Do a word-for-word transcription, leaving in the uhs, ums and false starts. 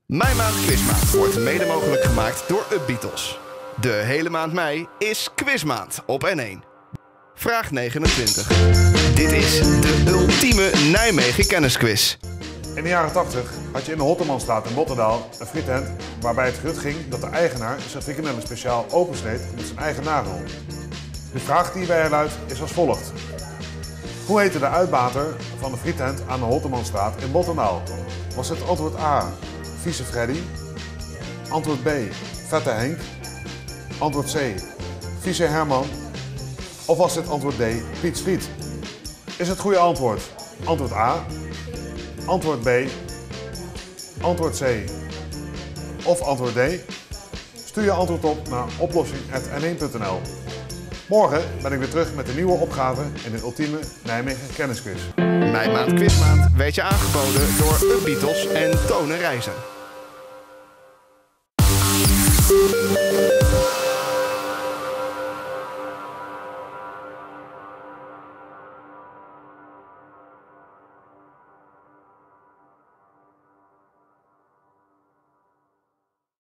Mijn Maand Quizmaand wordt mede mogelijk gemaakt door Up Beatles. De hele maand mei is Quizmaand op N één. Vraag negenentwintig. Dit is de ultieme Nijmegen kennisquiz. In de jaren tachtig had je in de Hottermanstraat in Rotterdaal een frietent waarbij het gerucht ging dat de eigenaar zijn frikandellen speciaal opensneed met zijn eigen nagel. De vraag die hierbij luidt is als volgt. Hoe heette de uitbater van de frietent aan de Hottermanstraat in Rotterdaal? Was het antwoord A, Vieze Freddy? Antwoord B, Vette Henk? Antwoord C, Vieze Herman? Of was het antwoord D, Piet Friet? Is het goede antwoord antwoord A, antwoord B, antwoord C of antwoord D? Stuur je antwoord op naar oplossing apenstaartje n één punt n l. Morgen ben ik weer terug met een nieuwe opgave in de ultieme Nijmegen kennisquiz. Mijn Maand Quizmaand werd je aangeboden door Up Beatles en Tone Reizen.